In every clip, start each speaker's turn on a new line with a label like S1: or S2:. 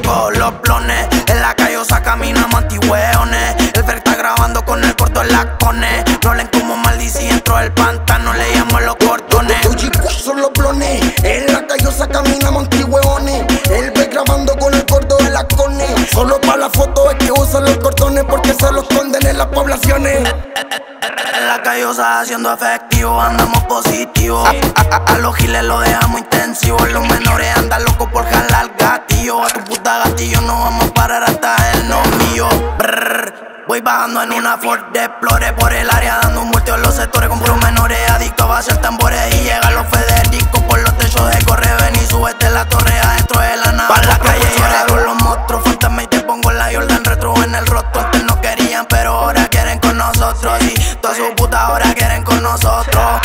S1: chocó los blones. En la callosa caminamos antihueones. El Fer está grabando con el corto en la cone. No leen como maldicí dentro del pantano, le llamo los cordones.
S2: Son los blones. En la callosa caminamos antihueones. El Fer grabando con el corto de la cone. Solo para la foto es que usan los cordones, porque se los esconden en las poblaciones.
S1: En la callosa haciendo efectivo, andamos positivos. A los giles lo dejamos intensivo. Los menores andan locos por jalar gatillo. A tu puta gatillo no vamos a parar hasta el no mío. Voy bajando en una Ford Explorer por el área, dando un volteo en los sectores con puros menores adictos a vaciar tambores. Y llegan los Federicos por los techos de corre. Ven y súbete la torre adentro de la nave. Pa' la calle llegaron los monstruos fantasma y te pongo la Jordan retro en el rostro. Antes no querían pero ahora quieren con nosotros. Y todas sus putas ahora quieren con nosotros.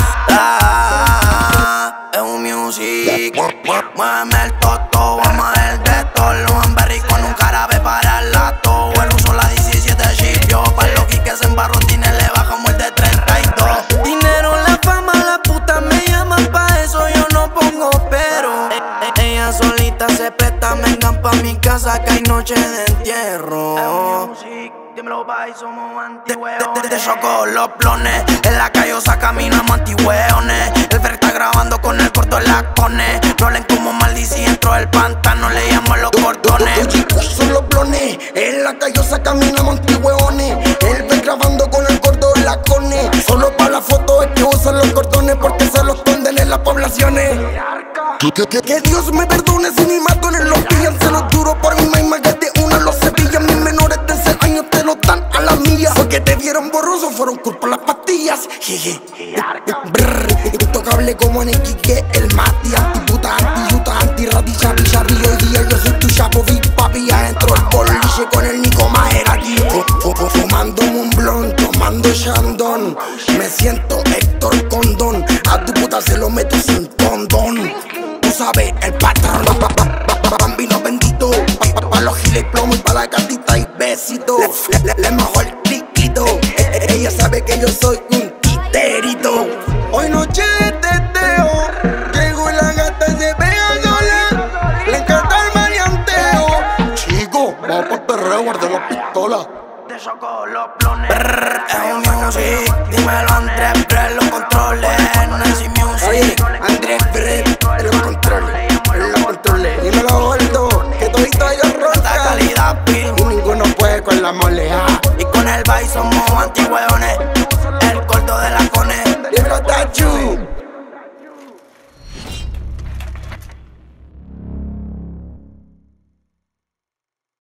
S1: Es un music. Muéveme el toto, vamos a ver de todo. Los Amberry con un jarabe para el lato. El uso la 17 chipio. Pa' los que se embarrotines le bajamos el de 32. Dinero, la fama, la puta me llaman pa' eso, yo no pongo pero. Ella solita se presta, vengan pa' mi casa que hay noche de entierro. Te chocó los blones. En la callosa caminamos antihueones. El Fer está grabando con el corto en la cone. No leen como maldicí dentro del pantano, le llamo los cordones.
S2: Son los blones. En la callosa caminamos antihueones. El Fer grabando con el corto de la cone. Solo para la foto es que usan los cordones, porque se los esconden en las poblaciones. Que Dios me perdone si mi matones los pillan. Se los juro por mi maima que de una los cepillan. Mis menores de 6 años te lo dan a la mía. Porque te vieron borroso, fueron culpa las pastillas. Jeje. Intocable como en Iquique, el Mati. Antiputa, anti-yuta, anti-radilla, villarrillo. Hoy día yo soy tu chapo, big papi. Adentro el boliche con el Nico Majerati. Fumándome un blon, tomando Chandon. Me siento Héctor Condón. A tu puta se lo meto sin condón. Tú sabes, el patrón, bambino bendito. Pa' los giles plomo y pa' la gatita y besito. Le mojo el triquito. Ella sabe que yo soy un titerito. Hoy noche de teteo, llego y la gata se pega sola. Le encanta el maleanteo. Chico, vamos por perreo, guarda la pistola.
S1: Te chocó los blones.